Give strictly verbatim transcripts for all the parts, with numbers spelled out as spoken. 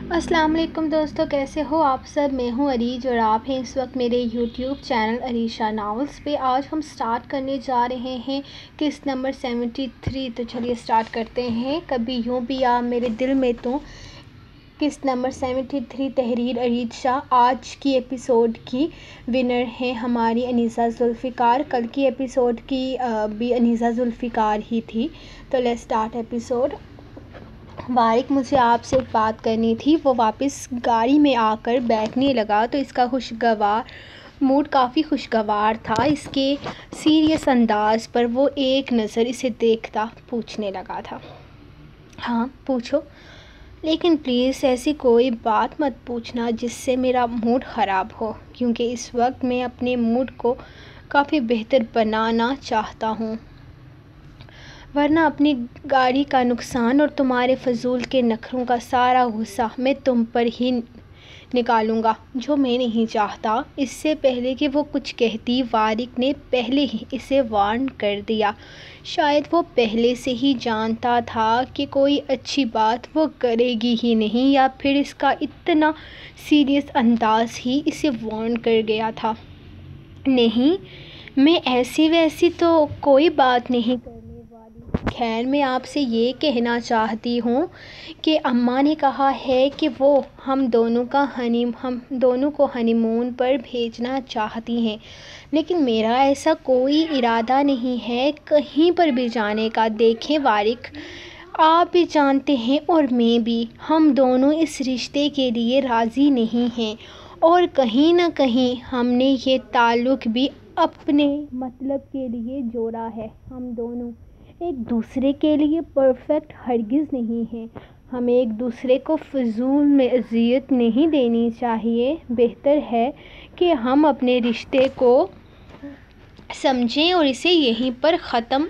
السلام علیکم دوستو، کیسے ہو آپ سب؟ میں ہوں عریج اور آپ ہیں اس وقت میرے یوٹیوب چینل عریشہ ناولز پہ۔ آج ہم سٹارٹ کرنے جا رہے ہیں قسط نمبر سیونٹی تھری۔ تو چلیے سٹارٹ کرتے ہیں۔ کبھی یوں بھی آ میرے دل میں تو قسط نمبر سیونٹی تھری تحریر عریج شاہ۔ آج کی ایپیسوڈ کی ونر ہیں ہماری انیسہ ذوالفقار۔ کل کی ایپیسوڈ کی بھی انیسہ ذوالفقار ہی تھی۔ تو لیٹس سٹارٹ ایپیسوڈ۔ وارق، مجھے آپ سے ایک بات کرنی تھی۔ وہ واپس گاڑی میں آ کر بیٹھنے لگا تو اس کا خوشگوار موڈ کافی خوشگوار تھا۔ اس کے سیریس انداز پر وہ ایک نظر اسے دیکھتا پوچھنے لگا تھا، ہاں پوچھو، لیکن پلیز ایسی کوئی بات مت پوچھنا جس سے میرا موڈ خراب ہو، کیونکہ اس وقت میں اپنے موڈ کو کافی بہتر بنانا چاہتا ہوں، ورنہ اپنی گاڑی کا نقصان اور تمہارے فضول کے نخروں کا سارا غصہ میں تم پر ہی نکالوں گا، جو میں نہیں چاہتا۔ اس سے پہلے کہ وہ کچھ کہتی، وارق نے پہلے ہی اسے وارن کر دیا۔ شاید وہ پہلے سے ہی جانتا تھا کہ کوئی اچھی بات وہ کرے گی ہی نہیں، یا پھر اس کا اتنا سیریس انداز ہی اسے وارن کر گیا تھا۔ نہیں، میں ایسی ویسی تو کوئی بات نہیں کرنے والی۔ خیر، میں آپ سے یہ کہنا چاہتی ہوں کہ اماں نے کہا ہے کہ وہ ہم دونوں کا ہنی ہم دونوں کو ہنی مون پر بھیجنا چاہتی ہیں، لیکن میرا ایسا کوئی ارادہ نہیں ہے کہیں پر بھی جانے کا۔ دیکھیں وارق، آپ بھی جانتے ہیں اور میں بھی، ہم دونوں اس رشتے کے لیے راضی نہیں ہیں، اور کہیں نہ کہیں ہم نے یہ تعلق بھی اپنے مطلب کے لیے جوڑا ہے۔ ہم دونوں ایک دوسرے کے لیے پرفیکٹ ہرگز نہیں ہیں۔ ہمیں ایک دوسرے کو فضول میں اذیت نہیں دینی چاہیے۔ بہتر ہے کہ ہم اپنے رشتے کو سمجھیں اور اسے یہیں پر ختم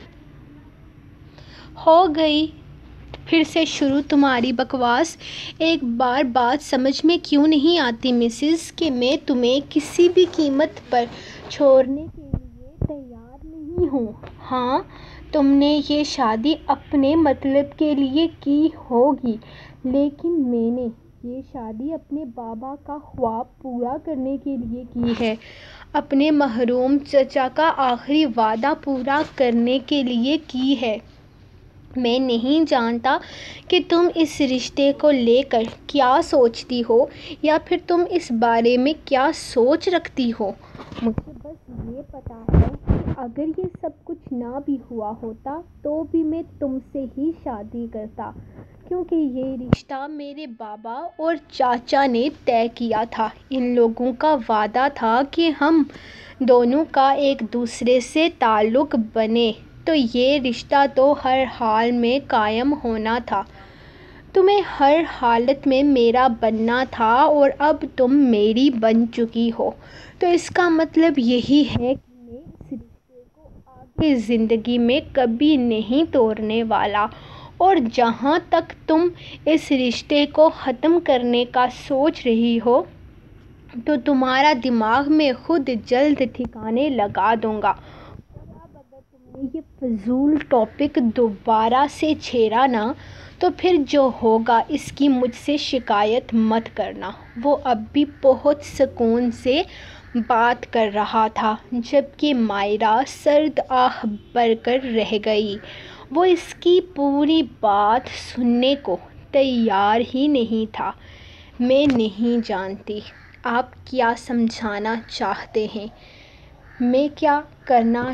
ہو گئی۔ پھر سے شروع تمہاری بکواس۔ ایک بار بات سمجھ میں کیوں نہیں آتی مسز، کہ میں تمہیں کسی بھی قیمت پر چھوڑنے کے لیے تیار نہیں ہوں۔ ہاں، تم نے یہ شادی اپنے مطلب کے لیے کی ہوگی، لیکن میں نے یہ شادی اپنے بابا کا خواب پورا کرنے کے لیے کی ہے، اپنے مرحوم چچا کا آخری وعدہ پورا کرنے کے لیے کی ہے۔ میں نہیں جانتا کہ تم اس رشتے کو لے کر کیا سوچتی ہو، یا پھر تم اس بارے میں کیا سوچ رکھتی ہو۔ مجھے بس یہ پتہ ہے کہ اگر یہ سب کچھ نہ بھی ہوا ہوتا تو بھی میں تم سے ہی شادی کرتا، کیونکہ یہ رشتہ میرے بابا اور چاچا نے طے کیا تھا۔ ان لوگوں کا وعدہ تھا کہ ہم دونوں کا ایک دوسرے سے تعلق بنے، تو یہ رشتہ تو ہر حال میں قائم ہونا تھا۔ تمہیں ہر حالت میں میرا بننا تھا، اور اب تم میری بن چکی ہو، تو اس کا مطلب یہی ہے کہ میں اس رشتے کو آگے زندگی میں کبھی نہیں توڑنے والا۔ اور جہاں تک تم اس رشتے کو ختم کرنے کا سوچ رہی ہو، تو تمہارا دماغ میں خود جلد ٹھکانے لگا دوں گا، اور اب اگر تم نے یہ فضول ٹاپک دوبارہ سے چھیڑا نا، تو پھر جو ہوگا اس کی مجھ سے شکایت مت کرنا۔ وہ اب بھی بہت سکون سے بات کر رہا تھا، جبکہ مائرہ سرد آہ بھر کر رہ گئی۔ وہ اس کی پوری بات سننے کو تیار ہی نہیں تھا۔ میں نہیں جانتی آپ کیا سمجھانا چاہتے ہیں، میں کیا کرنا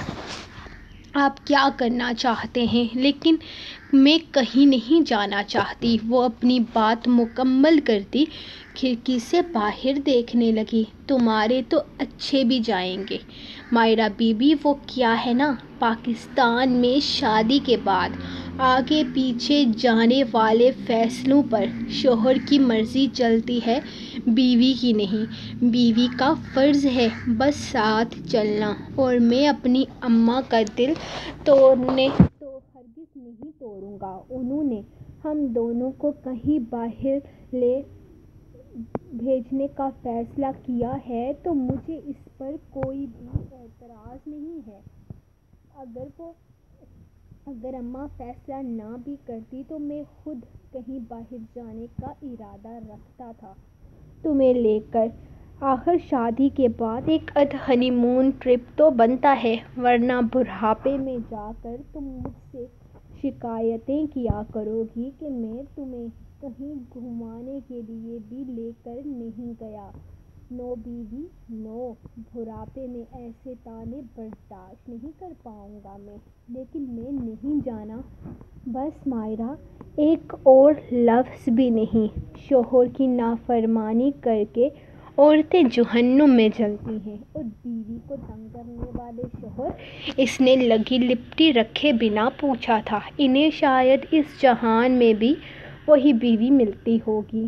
آپ کیا کرنا چاہتے ہیں، لیکن میں کہیں نہیں جانا چاہتی۔ وہ اپنی بات مکمل کرتی کھڑکی سے باہر دیکھنے لگی۔ تمہارے تو اچھے بھی جائیں گے مائرہ بی بی، وہ کیا ہے نا، پاکستان میں شادی کے بعد آگے پیچھے جانے والے فیصلوں پر شوہر کی مرضی چلتی ہے، بیوی کی نہیں۔ بیوی کا فرض ہے بس ساتھ چلنا، اور میں اپنی اماں کا دل توڑنے تو ہرگز نہیں توڑوں گا۔ انہوں نے ہم دونوں کو کہیں باہر لے بھیجنے کا فیصلہ کیا ہے، تو مجھے اس پر کوئی بھی اعتراض نہیں ہے۔ اگر وہ اگر اماں فیصلہ نہ بھی کرتی تو میں خود کہیں باہر جانے کا ارادہ رکھتا تھا تمہیں لے کر۔ آخر شادی کے بعد ایک ادھ ہنی مون ٹرپ تو بنتا ہے، ورنہ بڑھاپے میں جا کر تم مجھ سے شکایتیں کیا کرو گی کہ میں تمہیں کہیں گھمانے کے لیے بھی لے کر نہیں گیا۔ نو بیوی نو، بڑھاپے میں ایسے طعنے برداشت نہیں کر پاؤں گا میں۔ لیکن میں نہیں جانا بس مائرہ، ایک اور لفظ بھی نہیں۔ شوہر کی نافرمانی کر کے عورتیں جہنم میں جلتی ہیں، اور بیوی کو تنگ کرنے والے شوہر؟ اس نے لگی لپٹی رکھے بنا پوچھا تھا۔ انہیں شاید اس جہان میں بھی وہی بیوی ملتی ہوگی،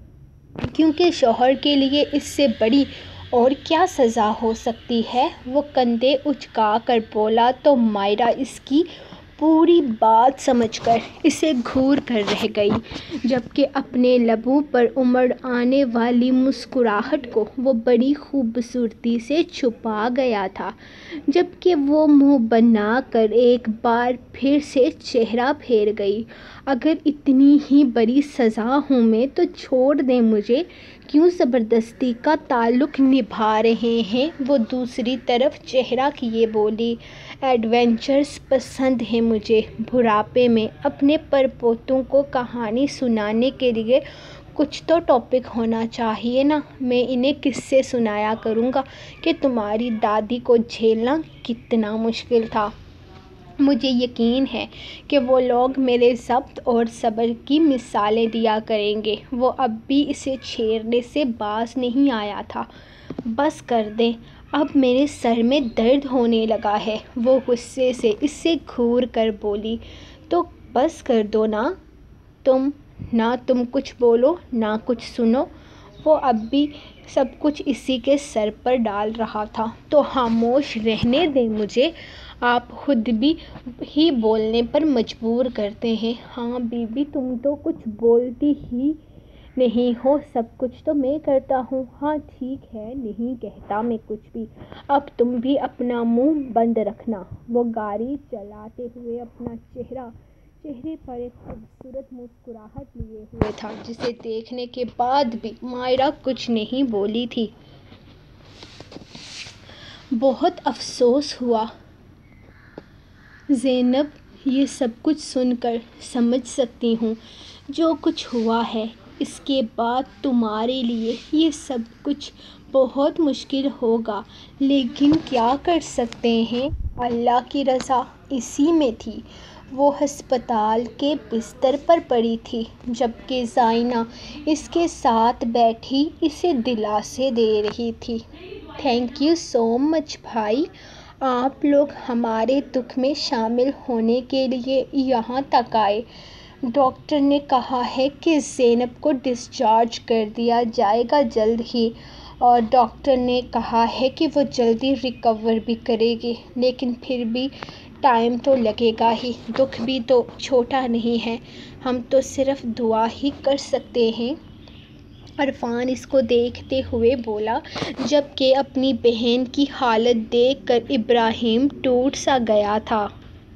کیونکہ شوہر کے لیے اس سے بڑی اور کیا سزا ہو سکتی ہے؟ وہ کندھے اچکا کر بولا تو مائرہ اس کی پوری بات سمجھ کر اسے گھور کر رہ گئی، جبکہ اپنے لبوں پر امڑ آنے والی مسکراہٹ کو وہ بڑی خوبصورتی سے چھپا گیا تھا، جبکہ وہ منہ بنا کر ایک بار پھر سے چہرہ پھیر گئی۔ اگر اتنی ہی بڑی سزا ہوں میں تو چھوڑ دیں مجھے، کیوں زبردستی کا تعلق نبھا رہے ہیں؟ وہ دوسری طرف چہرہ کیے بولی، ایڈونچرز پسند ہیں مجھے۔ بڑھاپے میں اپنے پر پوتوں کو کہانی سنانے کے لیے کچھ تو ٹاپک ہونا چاہیے نا۔ میں انہیں قصے سنایا کروں گا کہ تمہاری دادی کو جھیلنا کتنا مشکل تھا۔ مجھے یقین ہے کہ وہ لوگ میرے ضبط اور صبر کی مثالیں دیا کریں گے۔ وہ اب بھی اسے چھیڑنے سے باز نہیں آیا تھا۔ بس کر دیں، اب میرے سر میں درد ہونے لگا ہے، وہ غصے سے اسے گھور کر بولی۔ تو بس کر دو نا تم، نہ تم کچھ بولو نہ کچھ سنو۔ وہ اب بھی سب کچھ اسی کے سر پر ڈال رہا تھا۔ تو خاموش رہنے دیں مجھے، آپ خود بھی ہی بولنے پر مجبور کرتے ہیں۔ ہاں بیوی، تم تو کچھ بولتی ہی نہیں ہو، سب کچھ تو میں کرتا ہوں۔ ہاں ٹھیک ہے، نہیں کہتا میں کچھ بھی، اب تم بھی اپنا منہ بند رکھنا۔ وہ گاڑی چلاتے ہوئے اپنا چہرہ چہرے پر ایک خوبصورت مسکراہٹ لیے ہوئے تھا، جسے دیکھنے کے بعد بھی مائرہ کچھ نہیں بولی تھی۔ بہت افسوس ہوا زینب، یہ سب کچھ سن کر سمجھ سکتی ہوں جو کچھ ہوا ہے۔ اس کے بعد تمہارے لیے یہ سب کچھ بہت مشکل ہوگا، لیکن کیا کر سکتے ہیں، اللہ کی رضا اسی میں تھی۔ وہ ہسپتال کے بستر پر پڑی تھی، جبکہ زائنہ اس کے ساتھ بیٹھی اسے دلاسے دے رہی تھی۔ تھینک یو سو مچ بھائی، آپ لوگ ہمارے دکھ میں شامل ہونے کے لیے یہاں تک آئے۔ ڈاکٹر نے کہا ہے کہ زینب کو ڈسچارج کر دیا جائے گا جلد ہی، اور ڈاکٹر نے کہا ہے کہ وہ جلدی ریکور بھی کرے گی، لیکن پھر بھی ٹائم تو لگے گا ہی۔ دکھ بھی تو چھوٹا نہیں ہے، ہم تو صرف دعا ہی کر سکتے ہیں۔ عرفان اس کو دیکھتے ہوئے بولا، جبکہ اپنی بہن کی حالت دیکھ کر ابراہیم ٹوٹ سا گیا تھا۔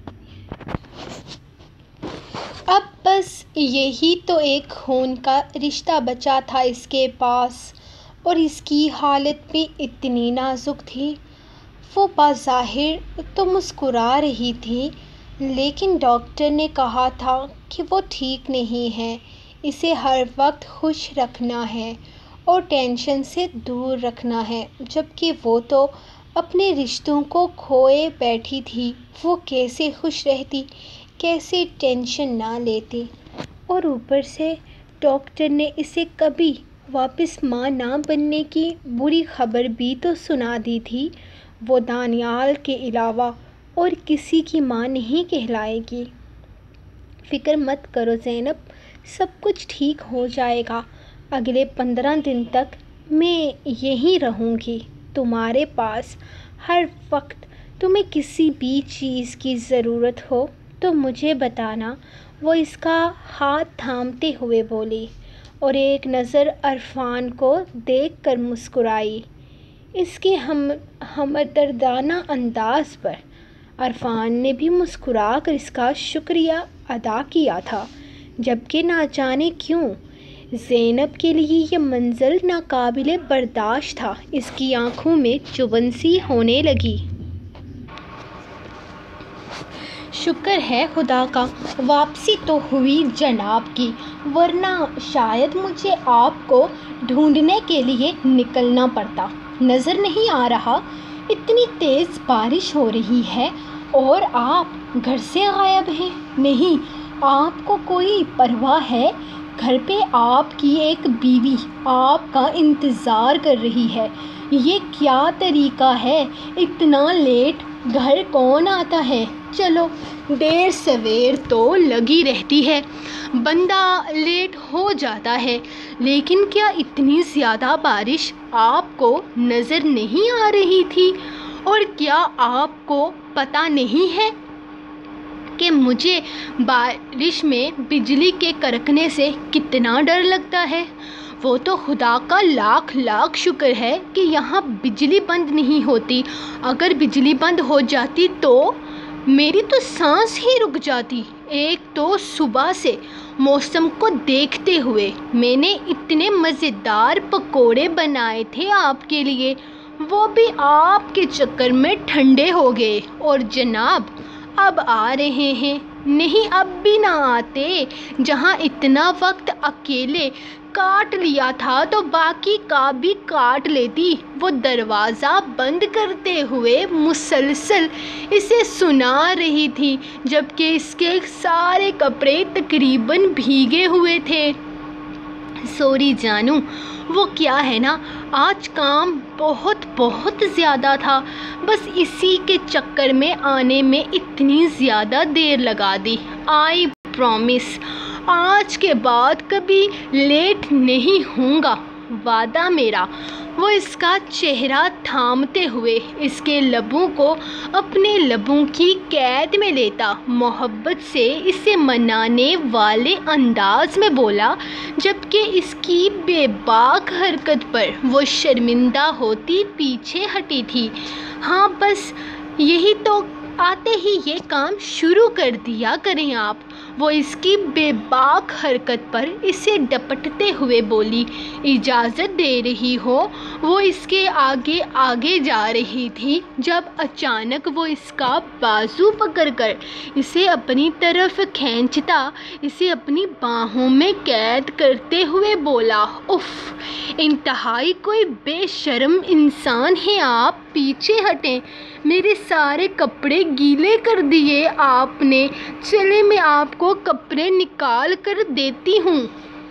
اب بس یہی تو ایک خون کا رشتہ بچا تھا اس کے پاس، اور اس کی حالت بھی اتنی نازک تھی۔ وہ بظاہر تو مسکرا رہی تھی، لیکن ڈاکٹر نے کہا تھا کہ وہ ٹھیک نہیں ہے، اسے ہر وقت خوش رکھنا ہے اور ٹینشن سے دور رکھنا ہے، جبکہ وہ تو اپنے رشتوں کو کھوئے بیٹھی تھی۔ وہ کیسے خوش رہتی، کیسے ٹینشن نہ لیتی؟ اور اوپر سے ڈاکٹر نے اسے کبھی واپس ماں نہ بننے کی بری خبر بھی تو سنا دی تھی۔ وہ دانیال کے علاوہ اور کسی کی ماں نہیں کہلائے گی۔ فکر مت کرو زینب، سب کچھ ٹھیک ہو جائے گا۔ اگلے پندرہ دن تک میں یہیں رہوں گی، تمہارے پاس۔ ہر وقت تمہیں کسی بھی چیز کی ضرورت ہو تو مجھے بتانا۔ وہ اس کا ہاتھ تھامتے ہوئے بولی، اور ایک نظر عرفان کو دیکھ کر مسکرائی۔ اس کے ہم ہمدردانہ انداز پر عرفان نے بھی مسکرا کر اس کا شکریہ ادا کیا تھا، جبکہ نہ جانے کیوں زینب کے لیے یہ منظر ناقابل برداشت تھا۔ اس کی آنکھوں میں چبھن سی ہونے لگی۔ شکر ہے خدا کا واپسی تو ہوئی جناب کی، ورنہ شاید مجھے آپ کو ڈھونڈنے کے لیے نکلنا پڑتا۔ نظر نہیں آ رہا اتنی تیز بارش ہو رہی ہے اور آپ گھر سے غائب ہیں؟ نہیں، آپ کو کوئی پرواہ ہے؟ گھر پہ آپ کی ایک بیوی آپ کا انتظار کر رہی ہے۔ یہ کیا طریقہ ہے؟ اتنا لیٹ گھر کون آتا ہے؟ چلو، دیر سویر تو لگی رہتی ہے، بندہ لیٹ ہو جاتا ہے، لیکن کیا اتنی زیادہ بارش آپ کو نظر نہیں آ رہی تھی؟ اور کیا آپ کو پتہ نہیں ہے کہ مجھے بارش میں بجلی کے کڑکنے سے کتنا ڈر لگتا ہے؟ وہ تو خدا کا لاکھ لاکھ شکر ہے کہ یہاں بجلی بند نہیں ہوتی۔ اگر بجلی بند ہو جاتی تو میری تو سانس ہی رک جاتی۔ ایک تو صبح سے موسم کو دیکھتے ہوئے میں نے اتنے مزیدار پکوڑے بنائے تھے آپ کے لیے، وہ بھی آپ کے چکر میں ٹھنڈے ہو گئے، اور جناب اب آ رہے ہیں۔ نہیں، اب بھی نہ آتے۔ جہاں اتنا وقت اکیلے کاٹ لیا تھا تو باقی کا بھی کاٹ لیتی۔ وہ دروازہ بند کرتے ہوئے مسلسل اسے سنا رہی تھی، جبکہ اس کے سارے کپڑے تقریباً بھیگے ہوئے تھے۔ سوری جانو، وہ کیا ہے نا، آج کام بہت بہت زیادہ تھا، بس اسی کے چکر میں آنے میں اتنی زیادہ دیر لگا دی۔ آئی پرومس آج کے بعد کبھی لیٹ نہیں ہوں گا، وعدہ میرا۔ وہ اس کا چہرہ تھامتے ہوئے اس کے لبوں کو اپنے لبوں کی قید میں لیتا محبت سے اسے منانے والے انداز میں بولا، جبکہ اس کی بے باک حرکت پر وہ شرمندہ ہوتی پیچھے ہٹی تھی۔ ہاں بس یہی تو، آتے ہی یہ کام شروع کر دیا کریں آپ۔ وہ اس کی بے باک حرکت پر اسے ڈپٹتے ہوئے بولی۔ اجازت دے رہی ہو؟ وہ اس کے آگے آگے جا رہی تھی جب اچانک وہ اس کا بازو پکڑ کر اسے اپنی طرف کھینچتا اسے اپنی باہوں میں قید کرتے ہوئے بولا، اف، انتہائی کوئی بے شرم انسان ہیں آپ، پیچھے ہٹیں، میرے سارے کپڑے گیلے کر دیے آپ نے، چلیں میں آپ کو کپڑے نکال کر دیتی ہوں۔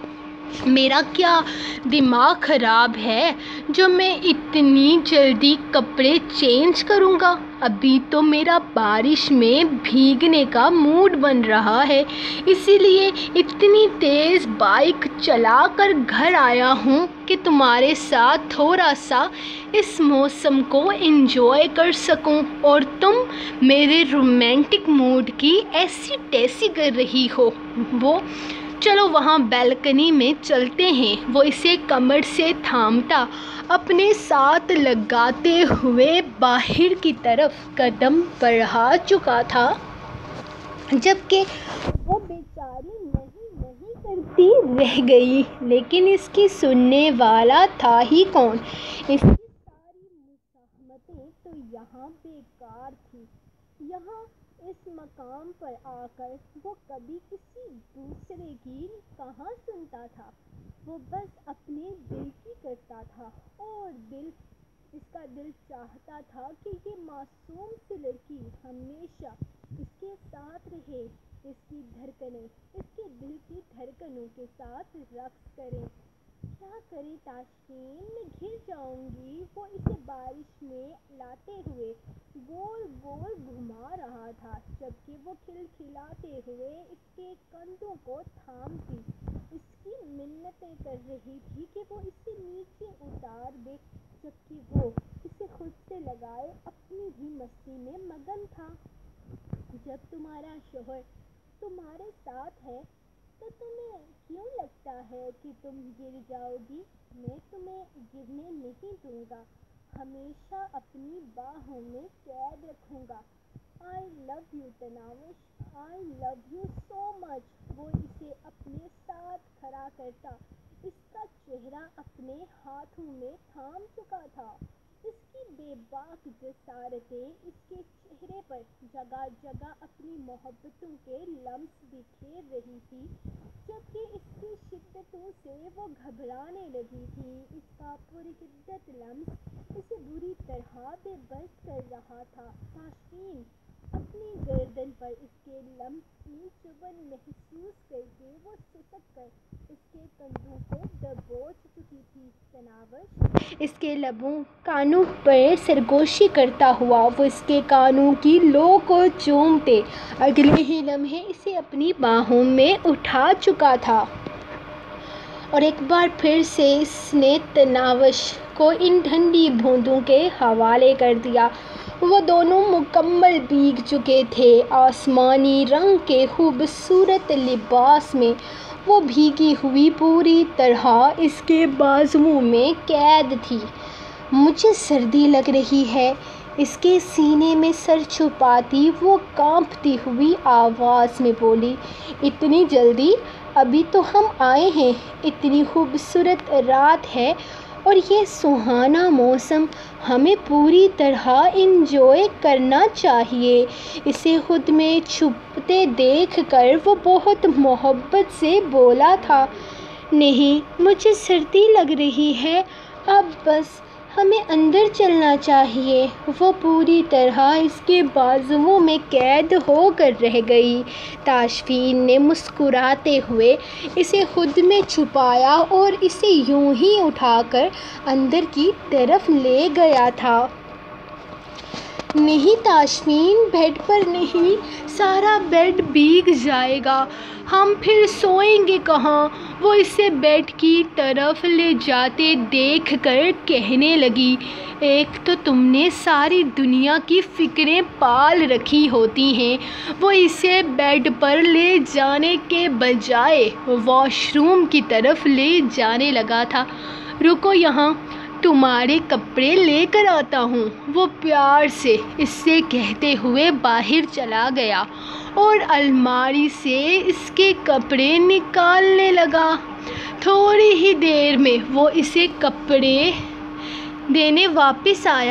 میرا کیا دماغ خراب ہے جو میں اتنی جلدی کپڑے چینج کروں گا؟ ابھی تو میرا بارش میں بھیگنے کا موڈ بن رہا ہے، اسی لیے اتنی تیز بائک چلا کر گھر آیا ہوں کہ تمہارے ساتھ تھوڑا سا اس موسم کو انجوائے کر سکوں، اور تم میرے رومانٹک موڈ کی ایسی تیسی کر رہی ہو۔ وہ چلو وہاں بالکنی میں چلتے ہیں۔ وہ اسے کمر سے تھامتا اپنے ساتھ لگاتے ہوئے باہر کی طرف قدم بڑھا چکا تھا، جبکہ وہ بیچاری نہیں نہیں کرتی رہ گئی، لیکن اس کی سننے والا تھا ہی کون؟ اس کی ساری مزاحمتیں تو یہاں بیکار تھیں۔ یہاں اس مقام پر آ کر وہ کبھی کسی دوسرے کی کہاں سنتا تھا، وہ بس اپنے دل کی کرتا تھا، اور دل اس کا دل چاہتا تھا کہ یہ معصوم سی لڑکی ہمیشہ اس کے ساتھ رہے، اس کی دھڑکنیں اس کے دل کی دھڑکنوں کے ساتھ رقص کریں۔ کیا کرے تاشقین، میں گر جاؤں گی۔ وہ اسے بارش میں لاتے ہوئے گول گول گھما رہا تھا، جبکہ وہ کھلکھلاتے ہوئے اس کے کندھوں کو تھامتی اس کی منتیں کر رہی تھی کہ وہ اسے نیچے اتار دے، جبکہ وہ اسے خود سے لگائے اپنی ہی مستی میں مگن تھا۔ جب تمہارا شوہر تمہارے ساتھ ہے تو تمہیں کیوں لگتا ہے کہ تم گر جاؤ گی؟ میں تمہیں گرنے نہیں دوں گا، ہمیشہ اپنی باہوں میں قید رکھوں گا۔ آئی love you تناوش، I love you so مچ۔ وہ اسے اپنے ساتھ کھڑا کرتا، اس کا چہرہ اپنے ہاتھوں میں تھام چکا تھا۔ اس کی بے باک جسارتیں اس کے چہرے پر جگہ جگہ اپنی محبتوں کے لمس بکھیر رہی تھی، جبکہ اس کی شدتوں سے وہ گھبرانے لگی تھی۔ اس کا پرشدت لمس اسے بری طرح بے بس کر رہا تھا۔ تاشفین اپنی گردن پر اس کے لمس کی چبھن محسوس کر کے وہ سسک کر اس کے کندھوں کو دبوچ چکی تھی۔ تناوش اس کے لبوں کانوں پر سرگوشی کرتا ہوا وہ اس کے کانوں کی لو کو چومتے اگلے ہی لمحے اسے اپنی باہوں میں اٹھا چکا تھا، اور ایک بار پھر سے اس نے تناوش کو ان ٹھنڈی بوندوں کے حوالے کر دیا۔ وہ دونوں مکمل بھیگ چکے تھے۔ آسمانی رنگ کے خوبصورت لباس میں وہ بھیگی ہوئی پوری طرح اس کے بازوؤں میں قید تھی۔ مجھے سردی لگ رہی ہے، اس کے سینے میں سر چھپاتی وہ کانپتی ہوئی آواز میں بولی۔ اتنی جلدی؟ ابھی تو ہم آئے ہیں۔ اتنی خوبصورت رات ہے اور یہ سہانا موسم، ہمیں پوری طرح انجوائے کرنا چاہیے۔ اسے خود میں چھپتے دیکھ کر وہ بہت محبت سے بولا تھا۔ نہیں، مجھے سردی لگ رہی ہے، اب بس ہمیں اندر چلنا چاہیے۔ وہ پوری طرح اس کے بازوؤں میں قید ہو کر رہ گئی۔ تاشفین نے مسکراتے ہوئے اسے خود میں چھپایا اور اسے یوں ہی اٹھا کر اندر کی طرف لے گیا تھا۔ نہیں تاشفین، بیڈ پر نہیں، سارا بیڈ بھیگ جائے گا، ہم پھر سوئیں گے کہاں؟ وہ اسے بیڈ کی طرف لے جاتے دیکھ کر کہنے لگی۔ ایک تو تم نے ساری دنیا کی فکریں پال رکھی ہوتی ہیں۔ وہ اسے بیڈ پر لے جانے کے بجائے واش روم کی طرف لے جانے لگا تھا۔ رکو یہاں، تمہارے کپڑے لے کر آتا ہوں۔ وہ پیار سے اس سے کہتے ہوئے باہر چلا گیا اور الماری سے اس کے کپڑے نکالنے لگا۔ تھوڑی ہی دیر میں وہ اسے کپڑے دینے واپس آیا۔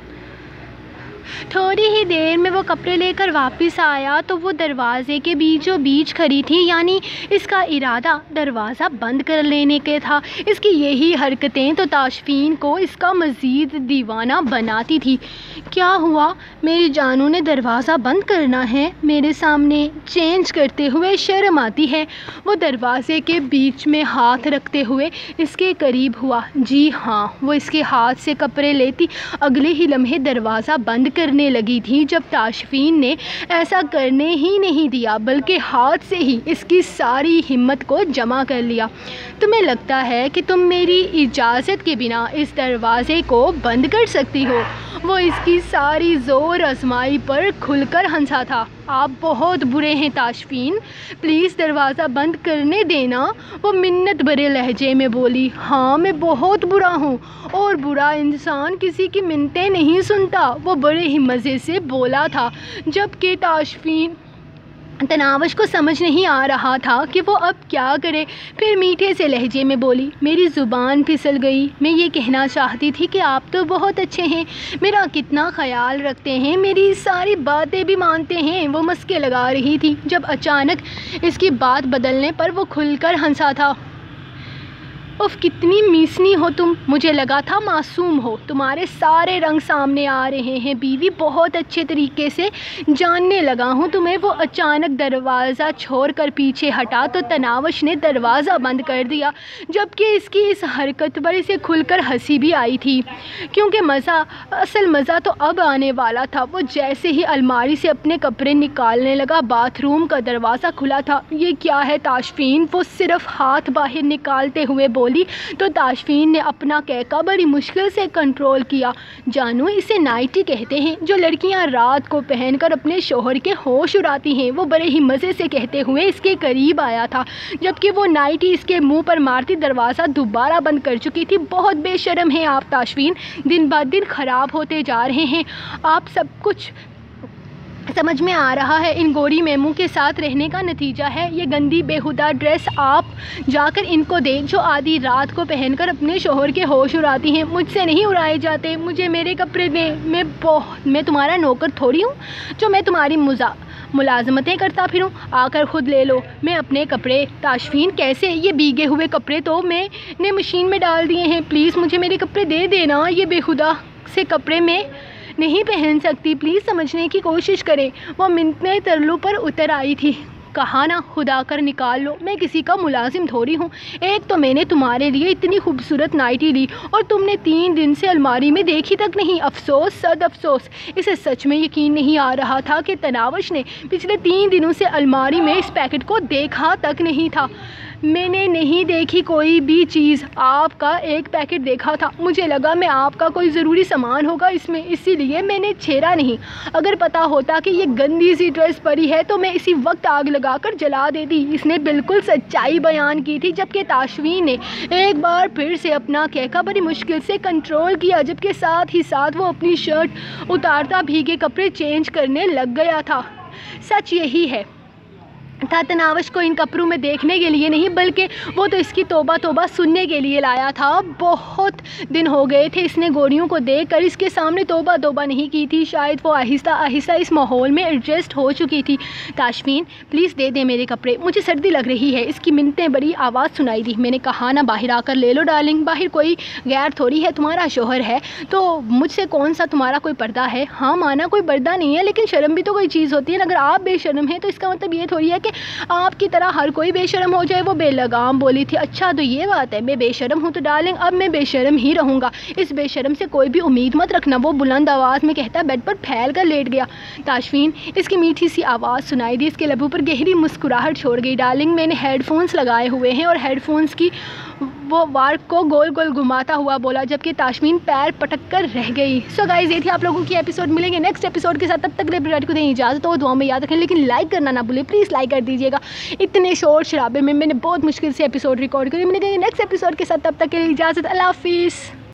تھوڑی ہی دیر میں وہ کپڑے لے کر واپس آیا تو وہ دروازے کے بیچوں بیچ کھڑی تھی، یعنی اس کا ارادہ دروازہ بند کر لینے کا تھا۔ اس کی یہی حرکتیں تو تاشفین کو اس کا مزید دیوانہ بناتی تھی۔ کیا ہوا؟ میری جانو نے دروازہ بند کرنا ہے؟ میرے سامنے چینج کرتے ہوئے شرم آتی ہے؟ وہ دروازے کے بیچ میں ہاتھ رکھتے ہوئے اس کے قریب ہوا۔ جی ہاں، وہ اس کے ہاتھ سے کپڑے لیتی اگلے ہی لمحے دروازہ بند کرنے لگی تھی جب تاشفین نے ایسا کرنے ہی نہیں دیا بلکہ ہاتھ سے ہی اس کی ساری ہمت کو جمع کر لیا۔ تمہیں لگتا ہے کہ تم میری اجازت کے بنا اس دروازے کو بند کر سکتی ہو؟ وہ اس کی ساری زور آزمائی پر کھل کر ہنسا تھا۔ آپ بہت برے ہیں تاشفین، پلیز دروازہ بند کرنے دینا، وہ منت بھرے لہجے میں بولی۔ ہاں میں بہت برا ہوں، اور برا انسان کسی کی منتیں نہیں سنتا، وہ بڑے ہی مزے سے بولا تھا، جبکہ تاشفین تناوش کو سمجھ نہیں آ رہا تھا کہ وہ اب کیا کرے۔ پھر میٹھے سے لہجے میں بولی، میری زبان پھسل گئی، میں یہ کہنا چاہتی تھی کہ آپ تو بہت اچھے ہیں، میرا کتنا خیال رکھتے ہیں، میری ساری باتیں بھی مانتے ہیں۔ وہ مسکے لگا رہی تھی جب اچانک اس کی بات بدلنے پر وہ کھل کر ہنسا تھا۔ اف کتنی میسنی ہو تم، مجھے لگا تھا معصوم ہو، تمہارے سارے رنگ سامنے آ رہے ہیں بیوی، بہت اچھے طریقے سے جاننے لگا ہوں تمہیں۔ وہ اچانک دروازہ چھوڑ کر پیچھے ہٹا تو تناوش نے دروازہ بند کر دیا، جبکہ اس کی اس حرکت پر اسے کھل کر ہنسی بھی آئی تھی، کیونکہ مزہ اصل مزہ تو اب آنے والا تھا۔ وہ جیسے ہی الماری سے اپنے کپڑے نکالنے لگا باتھ روم کا دروازہ کھلا تھا۔ یہ کیا ہے تاشفین؟ وہ صرف ہاتھ باہر نکالتے ہوئے بولی تو تاشفین نے اپنا کہکا بڑی مشکل سے کنٹرول کیا۔ جانو، اسے نائٹی کہتے ہیں جو لڑکیاں رات کو پہن کر اپنے شوہر کے ہوش اڑاتی ہیں۔ وہ بڑے ہی مزے سے کہتے ہوئے اس کے قریب آیا تھا، جبکہ وہ نائٹی اس کے منہ پر مارتی دروازہ دوبارہ بند کر چکی تھی۔ بہت بے شرم ہیں آپ تاشفین، دن بعد دن خراب ہوتے جا رہے ہیں، آپ سب کچھ سمجھ میں آ رہا ہے ان گوری میمو کے ساتھ رہنے کا نتیجہ ہے یہ گندی بیہودہ ڈریس۔ آپ جا کر ان کو دیکھ جو آدھی رات کو پہن کر اپنے شوہر کے ہوش اڑاتی ہیں۔ مجھ سے نہیں اڑائے جاتے، مجھے میرے کپڑے دیں۔ میں بہت میں تمہارا نوکر تھوڑی ہوں جو میں تمہاری مزا ملازمتیں کرتا پھروں، آ کر خود لے لو۔ میں اپنے کپڑے تاشفین کیسے؟ یہ بھیگے ہوئے کپڑے تو میں نے مشین میں ڈال دیے ہیں، پلیز مجھے میرے کپڑے دے دینا۔ یہ بیہودہ سے کپڑے میں نہیں پہن سکتی، پلیز سمجھنے کی کوشش کریں۔ وہ منتیں ترلو پر اتر آئی تھی۔ کہا نا خدا کر نکال لو، میں کسی کا ملازم تھوڑی ہوں۔ ایک تو میں نے تمہارے لیے اتنی خوبصورت نائٹی لی اور تم نے تین دن سے الماری میں دیکھی تک نہیں۔ افسوس صد افسوس۔ اسے سچ میں یقین نہیں آ رہا تھا کہ تناوش نے پچھلے تین دنوں سے الماری میں اس پیکٹ کو دیکھا تک نہیں تھا۔ میں نے نہیں دیکھی کوئی بھی چیز، آپ کا ایک پیکٹ دیکھا تھا۔ مجھے لگا میں آپ کا کوئی ضروری سامان ہوگا اس میں، اسی لیے میں نے چھیڑا نہیں۔ اگر پتا ہوتا کہ یہ گندی سی ڈریس پڑی ہے تو میں اسی وقت آگ لگا کر جلا دیتی۔ اس نے بالکل سچائی بیان کی تھی، جبکہ تاشفین نے ایک بار پھر سے اپنا کہکا بڑی مشکل سے کنٹرول کیا، جبکہ ساتھ ہی ساتھ وہ اپنی شرٹ اتارتا بھیگے کپڑے چینج کرنے لگ گیا تھا۔ سچ یہی ہے تھا تناوش کو ان کپڑوں میں دیکھنے کے لیے نہیں بلکہ وہ تو اس کی توبہ توبہ سننے کے لیے لایا تھا۔ بہت دن ہو گئے تھے اس نے گوریوں کو دیکھ کر اس کے سامنے توبہ توبہ نہیں کی تھی۔ شاید وہ آہستہ آہستہ اس ماحول میں ایڈجسٹ ہو چکی تھی۔ تاشفین پلیز دے دے میرے کپڑے، مجھے سردی لگ رہی ہے۔ اس کی منتیں بڑی آواز سنائی دی۔ میں نے کہا نا باہر آ کر لے لو ڈارلنگ، باہر کوئی غیر تھوڑی ہے، تمہارا شوہر ہے تو مجھ سے کون سا تمہارا کوئی پردہ ہے؟ ہاں مانا کوئی پردہ نہیں ہے، لیکن شرم بھی تو کوئی چیز ہوتی ہے۔ اگر آپ بے شرم ہیں تو اس کا مطلب یہ تھوڑی ہے کہ آپ کی طرح ہر کوئی بے شرم ہو جائے۔ وہ بے لگام بولی تھی۔ اچھا تو یہ بات ہے، میں بے شرم ہوں تو ڈارلنگ اب میں بے شرم ہی رہوں گا۔ اس بے شرم سے کوئی بھی امید مت رکھنا، وہ بلند آواز میں کہتا بیڈ پر پھیل کر لیٹ گیا۔ تاشفین اس کی میٹھی سی آواز سنائی دی، اس کے لبوں پر گہری مسکراہٹ چھوڑ گئی۔ ڈارلنگ میں نے ہیڈ فونز لگائے ہوئے ہیں، اور ہیڈ فونز کی وہ وارک کو گول گول گھماتا ہوا بولا، جبکہ تاشفین پیر پٹک کر رہ گئی۔ سو گائز یہ تھی آپ لوگوں کی ایپیسوڈ، ملیں گے نیکسٹ ایپیسوڈ کے ساتھ، تب تک لیبریٹ کو دیں اجازت اور دعاؤں میں یاد رکھیں، لیکن لائک کرنا نہ بھولیں، پلیز لائک کر دیجیے گا۔ اتنے شور شرابے میں میں نے بہت مشکل سے ایپیسوڈ ریکارڈ کری۔ ملیں گے نیکسٹ ایپیسوڈ کے ساتھ، تب تک کے لیے اجازت، اللہ حافظ۔